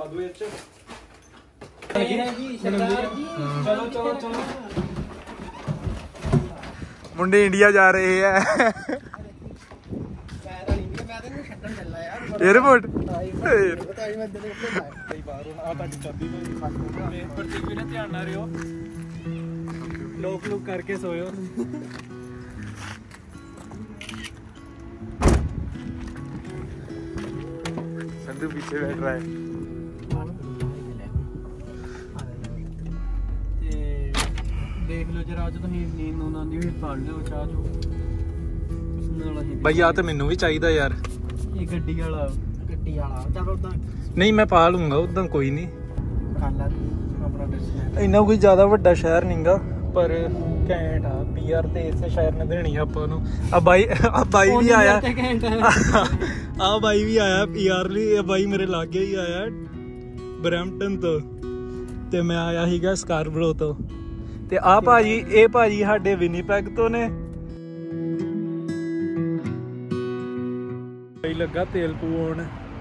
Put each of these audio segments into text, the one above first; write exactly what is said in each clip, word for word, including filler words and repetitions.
दो चलो चलो चलो मुंडे इंडिया जा रहे हैं एयरपोर्ट ध्यान ना रहो लोक लोक करके सोयो संधू पीछे बैठ रहा है देख लो जरा जो तुसीं नींद नूंद आंदी होई पढ़ लिओ चाह चो भाई आ तो मैनू भी चाहिए यार ये गड्डी वाला गड्डी वाला चल उदा नहीं मैं पा लूंगा उदा कोई नहीं इन्ना कोई ज्यादा वड्डा शहर नहींगा पर घैंट आ पीआर ते इस शहर ने देनी आपां नूं आ भाई आ भाई भी आया आ भाई भी आया पीआर ਲਈ ਇਹ भाई मेरे लागे ही आया ਬਰੈਂਪਟਨ ਤੋਂ ਤੇ ਮੈਂ ਆਇਆ ਸੀਗਾ ਸਕਾਰਬਰੋ ਤੋਂ ਤੇ ਆ ਭਾਜੀ ਇਹ ਭਾਜੀ ਸਾਡੇ ਵਿਨੀਪੈਗ ਤੋਂ ਨੇ ਬਈ ਲੱਗਾ ਤੇਲ ਪਵਾਉਣ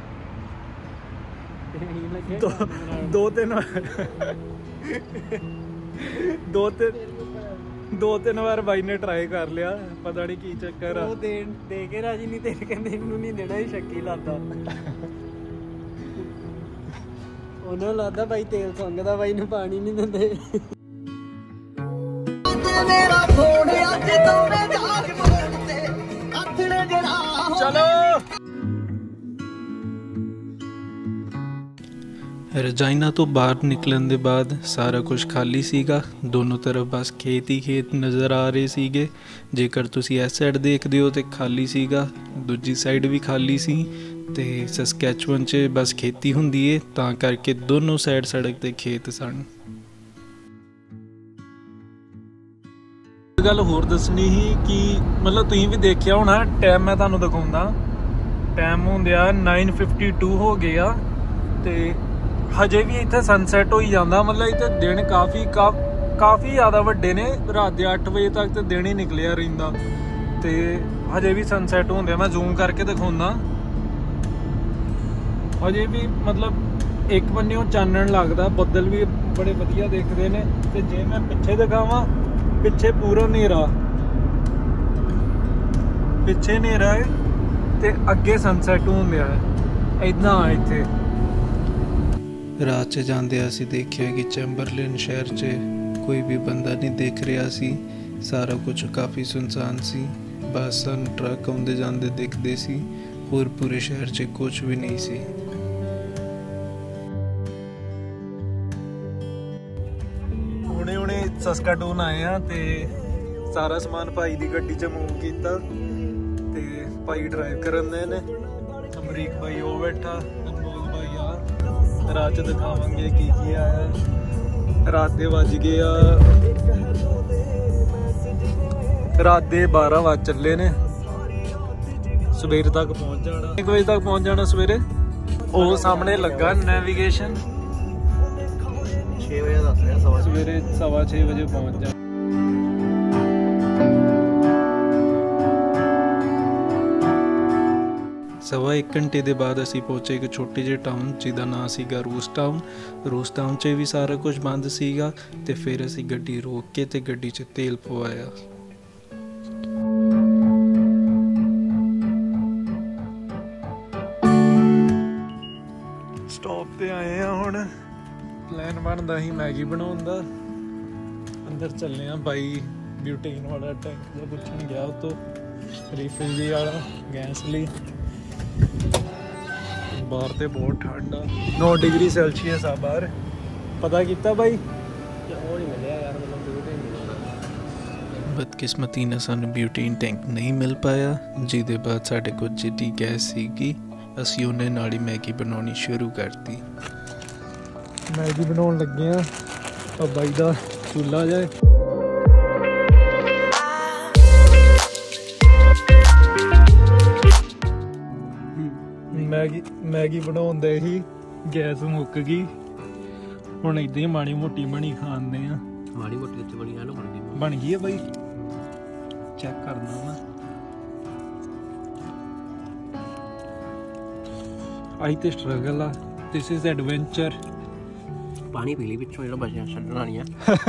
ਦੋ ਦੋ ਤਿੰਨ ਦੋ ਤਿੰਨ ਦੋ ਤਿੰਨ ਵਾਰ ਬਾਈ ਨੇ ਟਰਾਈ ਕਰ ਲਿਆ ਪਤਾ ਨਹੀਂ ਕੀ ਚੱਕਰ ਆ ਉਹ ਦੇ ਦੇ ਕੇ ਰਾਜੀ ਨਹੀਂ ਤੇਰੇ ਕਹਿੰਦੇ ਇਹਨੂੰ ਨਹੀਂ ਦੇਣਾ ਹੀ ਸ਼ੱਕੀ ਲੱਗਦਾ ਉਹਨਾਂ ਲੱਗਦਾ ਬਾਈ ਤੇਲ ਸੰਗਦਾ ਬਾਈ ਨੂੰ ਪਾਣੀ ਨਹੀਂ ਦਿੰਦੇ ਮੇਰਾ ਫੋਨ ਅੱਜ ਤੋਂ ਮੈਂ ਜਾਗ ਮੋੜਦੇ ਆਥਣੇ ਜਿਹੜਾ ਚਲੋ ਰਜਾਈਨਾ ਤੋਂ ਬਾਹਰ ਨਿਕਲਣ ਦੇ ਬਾਅਦ ਸਾਰਾ ਕੁਝ ਖਾਲੀ ਸੀਗਾ ਦੋਨੋਂ ਤਰਫ ਬਸ ਖੇਤ ਹੀ ਖੇਤ ਨਜ਼ਰ ਆ ਰਹੇ ਸੀਗੇ ਜੇਕਰ ਤੁਸੀਂ ਇਸ ਸਾਈਡ ਦੇਖਦੇ ਹੋ ਤੇ ਖਾਲੀ ਸੀਗਾ ਦੂਜੀ ਸਾਈਡ ਵੀ ਖਾਲੀ ਸੀ ਤੇ ਸਸਕੈਚੁਅਨ 'ਚ ਬਸ ਖੇਤੀ ਹੁੰਦੀ ਏ ਤਾਂ ਕਰਕੇ ਦੋਨੋਂ ਸਾਈਡ ਸੜਕ ਤੇ ਖੇਤ ਸਨ ਗੱਲ ਹੋਰ ਦੱਸਣੀ ਸੀ ਕਿ ਮਤਲਬ ਤੁਸੀਂ ਵੀ ਦੇਖਿਆ ਹੋਣਾ ਟਾਈਮ ਮੈਂ ਤੁਹਾਨੂੰ ਦਿਖਾਉਂਦਾ ਟਾਈਮ ਹੁੰਦਿਆ ਨਾइन फिफ्टी टू ਹੋ ਗਿਆ ਤੇ ਹਜੇ ਵੀ ਇੱਥੇ ਸਨਸੈਟ ਹੋਈ ਜਾਂਦਾ ਮਤਲਬ ਇੱਥੇ ਦਿਨ ਕਾਫੀ ਕਾਫੀ ਜ਼ਿਆਦਾ ਵੱਡੇ ਨੇ ਰਾਤ ਦੇ ਅੱਠ ਵਜੇ ਤੱਕ ਤੇ ਦਿਨ ਹੀ ਨਿਕਲਿਆ ਰਹਿੰਦਾ ਤੇ ਹਜੇ ਵੀ ਸਨਸੈਟ ਹੁੰਦੇ ਮੈਂ ਜ਼ੂਮ ਕਰਕੇ ਦਿਖਾਉਂਦਾ ਹਜੇ ਵੀ ਮਤਲਬ ਇੱਕ ਬੰਨਿਓਂ ਚਾਨਣ ਲੱਗਦਾ ਬੱਦਲ ਵੀ ਬੜੇ ਵਧੀਆ ਦਿਖਦੇ ਨੇ ਤੇ ਜੇ ਮੈਂ ਪਿੱਛੇ ਦਿਖਾਵਾਂ ਪਿੱਛੇ ਪੂਰਾ ਹਨੇਰਾ ਪਿੱਛੇ ਹਨੇਰਾ ਹੈ ਤੇ ਅੱਗੇ ਸਨਸੈਟ ਹੁੰਦਿਆ ਹੈ ਇਦਾਂ ਇੱਥੇ ਰਾਤ 'ਚ ਜਾਂਦੇ ਅਸੀਂ ਦੇਖਿਆ ਕਿ ਚੈਂਬਰਲਿਨ ਸ਼ਹਿਰ 'ਚ ਕੋਈ ਵੀ ਬੰਦਾ ਨਹੀਂ ਦਿਖ ਰਿਹਾ ਸੀ ਸਾਰਾ ਕੁਝ ਕਾਫੀ ਸੁਨਸਾਨ ਸੀ ਬੱਸਾਂ ਟਰੱਕ ਆਉਂਦੇ ਜਾਂਦੇ ਦਿਖਦੇ ਸੀ ਹੋਰ ਪੂਰੇ ਸ਼ਹਿਰ 'ਚ ਕੁਝ ਵੀ ਨਹੀਂ ਸੀ ਹੁਣੇ ਹੁਣੇ ਸਸਕਾਟੂਨ ਆਏ ਆ ਤੇ ਸਾਰਾ ਸਮਾਨ ਭਾਈ ਦੀ ਗੱਡੀ 'ਚ ਮੂਵ ਕੀਤਾ ਤੇ ਭਾਈ ਡਰਾਈਵ ਕਰਨ ਦੇ ਨੇ ਅਮਰੀਕ ਭਾਈ ਉਹ ਬੈਠਾ ਰਾਤ 'ਚ ਦਿਖਾਵਾਂਗੇ ਕੀ ਕੀ ਆਇਆ ਰਾਤ ਦੇ ਵੱਜ ਗਏ ਆ ਰਾਤ ਦੇ ਬਾਰਾਂ ਵੱਜ ਚੱਲੇ ਨੇ ਸਵੇਰ ਤੱਕ ਪਹੁੰਚ ਜਾਣਾ ਇੱਕ ਵਜੇ ਤੱਕ ਪਹੁੰਚ ਜਾਣਾ ਸਵੇਰੇ ਉਹ ਸਾਹਮਣੇ ਲੱਗਾ ਨੈਵੀਗੇਸ਼ਨ ਛੇ ਵਜੇ ਦੱਸ ਰਿਹਾ ਸਵਾ ਸਵੇਰੇ ਸਵਾ ਛੇ ਵਜੇ ਪਹੁੰਚ ਜਾ ਸਵਾ ਇੱਕ ਘੰਟੇ ਦੇ ਬਾਅਦ ਅਸੀਂ ਪਹੁੰਚੇ ਇੱਕ ਛੋਟੇ ਜਿਹੇ ਟਾਊਨ ਜਿਹਦਾ ਨਾਂ ਸੀਗਾ ਰੂਸ ਟਾਊਨ ਰੂਸ ਟਾਊਨ 'ਚ ਵੀ ਸਾਰਾ ਕੁਝ ਬੰਦ ਸੀਗਾ ਤੇ ਫਿਰ ਅਸੀਂ ਗੱਡੀ ਰੋਕ ਕੇ ਤੇ ਗੱਡੀ 'ਚ ਤੇਲ ਪਵਾਇਆ ਸਟਾਪ ਤੇ ਆਏ ਆ ਹੁਣ ਪਲਾਨ ਬਣਦਾ ਸੀ ਮੈਗੀ ਬਣਾਉਣ ਦਾ ਅੰਦਰ ਚੱਲੇ ਆ ਬਾਈ ਬਿਊਟੇਨ ਵਾਲਾ ਟੈਂਕ ਦਾ ਪੁੱਛਣ ਗਿਆ ਉਹ ਤੋਂ ਰੀਫਿਲ ਜੀ ਵਾਲਾ ਗੈਸ ਲਈ ਬਾਹਰ ਤੇ ਬਹੁਤ ਠੰਡ ਆ नौ डिग्री ਸੈਲਸੀਅਸ ਆ ਬਾਹਰ ਪਤਾ ਕੀਤਾ ਬਾਈ ਉਹ ਨਹੀਂ ਮਿਲਿਆ ਯਾਰ ਮਤਲਬ ਬਿਊਟੇਨ ਬਦਕਿਸਮਤੀ ਨਾਲ ਸਾਨੂੰ ਬਿਊਟੇਨ ਟੈਂਕ ਨਹੀਂ ਮਿਲ ਪਾਇਆ ਜਿਹਦੇ ਬਾਅਦ ਸਾਡੇ ਕੋਲ ਜਿਹੜੀ ਗੈਸ ਸੀਗੀ ਅਸੀਂ ਉਹਨੇ ਨਾਲ ਹੀ ਮੈਗੀ ਬਣਾਉਣੀ ਸ਼ੁਰੂ ਕਰਤੀ ਮੈਗੀ ਬਣਾਉਣ ਲੱਗੇ ਆ ਆ ਬਾਈ ਦਾ ਚੁੱਲ੍ਹਾ ਜਾਏ मैगी मैगी बनाउंदे ही गैस मुक गई हुण इदां ही माड़ी मोटी बनी खांदे आ माड़ी मोटी कित्थे बनी आ ना बन गई बन गई है भाई चेक करना मैं आई ते स्ट्रगल आ दिस इज एडवेंचर। पानी पी ली पिछों जो बचा छड्डना नहीं है।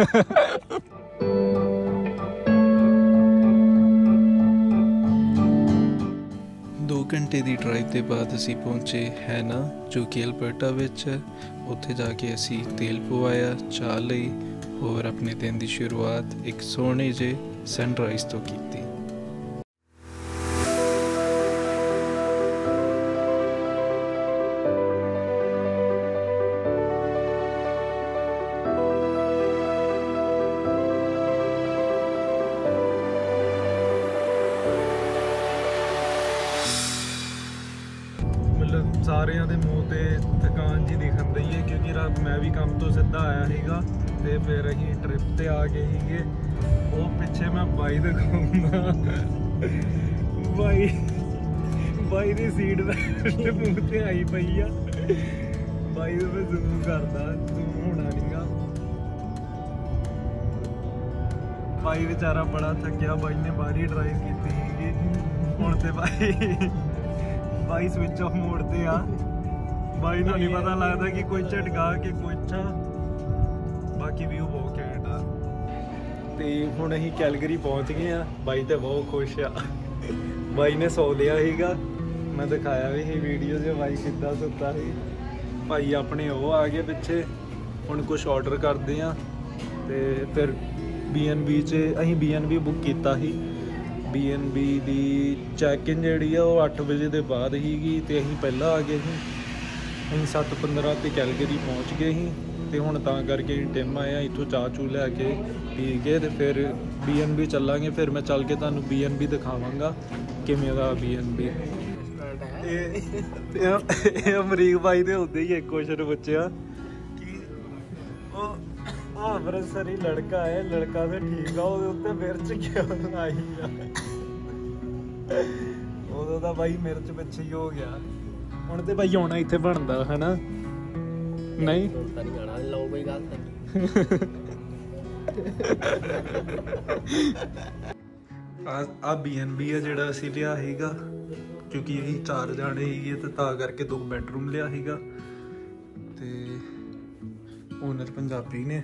दो घंटे की ड्राइव के बाद असी पहुंचे हैना जो कि अल्बर्टा विच है। उत्थे जाके असी तेल पवाया, चाह लई और अपने दिन की शुरुआत एक सोहने जे सनराइज तो की। मतलब ਸਾਰਿਆਂ ਦੇ ਮੂੰਹ ਤੇ ਥਕਾਨ ਜੀ ਦਿਖਣ ਰਹੀ ਹੈ ਕਿਉਂਕਿ ਰਾਤ ਮੈਂ ਵੀ ਕੰਮ ਤੋਂ ਸਿੱਧਾ ਆਇਆ ਸੀਗਾ ਤੇ ਫਿਰ ਅਸੀਂ ਟ੍ਰਿਪ ਤੇ ਆ ਗਏ ਸੀਗੇ। ਉਹ ਪਿੱਛੇ ਮੈਂ ਬਾਈ ਦਿਖਾਉਂਦਾ, ਬਾਈ ਬਾਈ ਦੀ ਸੀਟ ਦੇ ਮੂੰਹ ਤੇ ਆਈ ਪਈ ਆ। ਬਾਈ ਨੂੰ ਮੈਂ ਜ਼ੂਮ ਕਰਦਾ, ਜ਼ੂਮ ਹੋਣਾ ਨਹੀਂਗਾ। ਬਾਈ ਵਿਚਾਰਾ ਬੜਾ ਥੱਕਿਆ, ਬਾਈ ਨੇ ਬਾਹਰੀ ਡਰਾਈਵ ਕੀਤੀ ਸੀਗੀ। ਹੁਣ ਤੇ ਬਾਈ ਬਾਈ ਸਵਿਚ ਆਫ ਮੋਡ ਤੇ ਆ। ਬਾਈ ਨੂੰ ਨਹੀਂ ਪਤਾ ਲੱਗਦਾ ਕਿ ਕੋਈ ਝਟਕਾ ਕਿ ਕੁਛ ਆ। ਬਾਕੀ ਵਿਊ ਬਹੁਤ ਘੈਂਟ ਆ। ਤੇ ਹੁਣ ਅਸੀਂ ਕੈਲਗਰੀ ਪਹੁੰਚ ਗਏ ਆ। ਬਾਈ ਤੇ ਬਹੁਤ ਖੁਸ਼ ਆ। ਬਾਈ ਨੇ ਸੌ ਲਿਆ ਸੀਗਾ, ਮੈਂ ਦਿਖਾਇਆ ਵੀ ਸੀ ਵੀਡੀਓ 'ਚ ਬਾਈ ਕਿੱਦਾਂ ਸੁੱਤਾ ਸੀ। ਭਾਈ ਆਪਣੇ ਉਹ ਆ ਗਏ ਪਿੱਛੇ। ਹੁਣ ਕੁਛ ਆਰਡਰ ਕਰਦੇ ਆ ਤੇ ਫਿਰ ਬੀ ਐਨ ਬੀ 'ਚ ਅਸੀਂ ਬੀ ਐਨ ਬੀ ਬੁੱਕ ਕੀਤਾ ਸੀ। ਬੀ ਐਨ ਬੀ ਦੀ ਚੈੱਕ ਇਨ ਜਿਹੜੀ ਆ ਉਹ ਅੱਠ ਵਜੇ ਦੇ ਬਾਅਦ ਸੀਗੀ ਤੇ ਅਸੀਂ ਪਹਿਲਾਂ ਆ ਗਏ ਸੀ। ਅਸੀਂ ਸੱਤ ਪੰਦਰਾਂ ਤੇ ਕੈਲਗਰੀ ਪਹੁੰਚ ਗਏ ਸੀ ਤੇ ਹੁਣ ਤਾਂ ਕਰਕੇ ਅਸੀਂ ਟਿਮ ਆਏ ਆ। ਇੱਥੋਂ ਚਾਹ ਚੂ ਲੈ ਕੇ ਪੀ ਕੇ ਤੇ ਫਿਰ ਬੀ ਐਨ ਬੀ ਚੱਲਾਂਗੇ। ਫਿਰ ਮੈਂ ਚੱਲ ਕੇ ਤੁਹਾਨੂੰ ਬੀ ਐਨ ਬੀ ਦਿਖਾਵਾਂਗਾ ਕਿਵੇਂ ਦਾ ਬੀ ਐਨ ਬੀ। ਇਹ ਅਮਰੀਕ ਭਾਈ ਦੇ ਹੁੰਦੇ ਹੀ ਇੱਕ ਕੁਐਸਚਨ ਪੁੱਛਿਆ ਕਿ ਉਹ ਉਹ ਅੰਮ੍ਰਿਤਸਰੀ ਲੜਕਾ ਹੈ, ਲੜਕਾ ਤੇ ਠੀਕ ਆ, ਉਹਦੇ ਉੱਤੇ ਮਿਰਚ ਕਿਉਂ ਆਈ ਆ। ਉਦੋਂ ਤਾਂ ਬਾਈ ਮਿਰਚ ਪਿੱਛੇ ਹੀ ਹੋ ਗਿਆ। ਹੁਣ ਤੇ ਬਾਈ ਆਉਣਾ ਇੱਥੇ ਬਣਦਾ ਹਨਾ। ਨਹੀਂ ਲਓ ਬਈ ਗੱਲ ਆ ਆ ਬੀ ਐਨ ਬੀ ਆ ਜਿਹੜਾ ਅਸੀਂ ਲਿਆ ਸੀਗਾ ਕਿਉਂਕਿ ਅਸੀਂ ਚਾਰ ਜਾਣੇ ਸੀਗੇ ਤੇ ਤਾਂ ਕਰਕੇ ਦੋ ਬੈਡਰੂਮ ਲਿਆ ਸੀਗਾ। ਤੇ ਓਨਰ ਪੰਜਾਬੀ ਨੇ,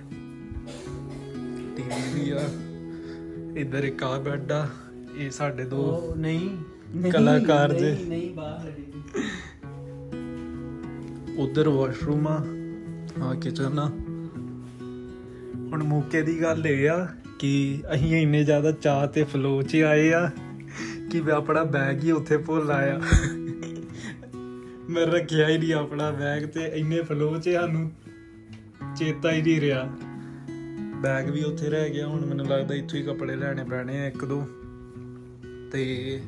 ਟੀਵੀ ਵੀ ਆ, ਇੱਧਰ ਇੱਕ ਆ ਬੈੱਡ ਆ। ਇਹ ਸਾਡੇ ਦੋ ਨਹੀਂ ਕਲਾਕਾਰ ਜੇ। ਉਧਰ ਵਾਸ਼ਰੂਮ ਆ, ਆ ਕਿਚਨ ਆ। ਹੁਣ ਮੌਕੇ ਦੀ ਗੱਲ ਇਹ ਆ ਕਿ ਅਸੀਂ ਇੰਨੇ ਜ਼ਿਆਦਾ ਚਾਹ ਤੇ ਫਲੋ 'ਚ ਆਏ ਆ ਕਿ ਮੈਂ ਆਪਣਾ ਬੈਗ ਹੀ ਉੱਥੇ ਭੁੱਲ ਆਇਆ। ਮੈਂ ਰੱਖਿਆ ਹੀ ਨਹੀਂ ਆਪਣਾ ਬੈਗ ਤੇ ਇੰਨੇ ਫਲੋ 'ਚ ਸਾਨੂੰ ਚੇਤਾ ਹੀ ਨਹੀਂ ਰਿਹਾ। ਬੈਗ ਵੀ ਉੱਥੇ ਰਹਿ ਗਿਆ। ਹੁਣ ਮੈਨੂੰ ਲੱਗਦਾ ਇੱਥੋਂ ਹੀ ਕੱਪੜੇ ਲੈਣੇ ਪੈਣੇ ਆ ਇੱਕ ਦੋ। ਤੇ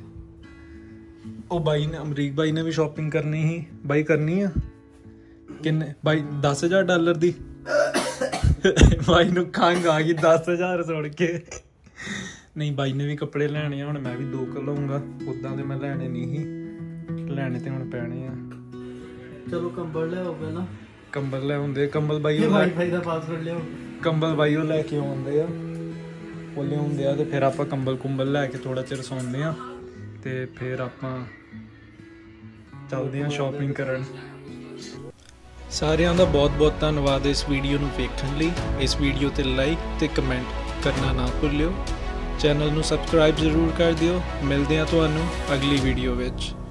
ਉਹ ਬਾਈ ਨੇ, ਅਮਰੀਕ ਬਾਈ ਨੇ ਵੀ ਸ਼ਾਪਿੰਗ ਕਰਨੀ ਸੀ। ਬਾਈ ਕਰਨੀ ਆ ਕਿੰਨੇ ਬਾਈ? ਦਸ ਹਜ਼ਾਰ ਡਾਲਰ ਦੀ। ਬਾਈ ਨੂੰ ਖੰਘ ਆ ਗਈ ਦਸ ਹਜ਼ਾਰ ਸੁਣ ਕੇ। ਨਹੀਂ ਬਾਈ ਨੇ ਵੀ ਕੱਪੜੇ ਲੈਣੇ ਆ। ਹੁਣ ਮੈਂ ਵੀ ਦੋ ਕੁ ਲਊਂਗਾ। ਉੱਦਾਂ ਦੇ ਮੈਂ ਲੈਣੇ ਨਹੀਂ ਸੀ, ਲੈਣੇ ਤੇ ਹੁਣ ਪੈਣੇ ਆ। ਚਲੋ ਕੰਬਲ ਲੈ ਆਓ ਪਹਿਲਾਂ। ਕੰਬਲ ਲੈ ਆਉਂਦੇ। ਕੰਬਲ ਬਾਈ ਵਾਈਫਾਈ ਦਾ ਪਾਸਵਰਡ ਲਿਆਓ। ਕੰਬਲ ਬਾਈ ਉਹ ਲੈ ਕੇ ਆਉਂਦੇ ਆ, ਉਹ ਲਿਆਉਂਦੇ ਆ ਤੇ ਫਿਰ ਆਪਾਂ ਕੰਬਲ ਕੁੰਬਲ ਲੈ ਕੇ ਥੋੜਾ ਚਿਰ ਸੌਂਦੇ ਆ ਤੇ ਫਿਰ ਆਪਾਂ ਚੱਲਦੇ ਆ ਸ਼ਾਪਿੰਗ ਕਰਨ। ਸਾਰਿਆਂ ਦਾ ਬਹੁਤ ਬਹੁਤ ਧੰਨਵਾਦ ਇਸ ਵੀਡੀਓ ਨੂੰ ਵੇਖਣ ਲਈ। ਇਸ ਵੀਡੀਓ ਤੇ ਲਾਈਕ ਤੇ ਕਮੈਂਟ ਕਰਨਾ ਨਾ ਭੁੱਲਿਓ। ਚੈਨਲ ਨੂੰ ਸਬਸਕ੍ਰਾਈਬ ਜ਼ਰੂਰ ਕਰ ਦਿਓ। ਮਿਲਦੇ ਆ ਤੁਹਾਨੂੰ ਅਗਲੀ ਵੀਡੀਓ ਵਿੱਚ।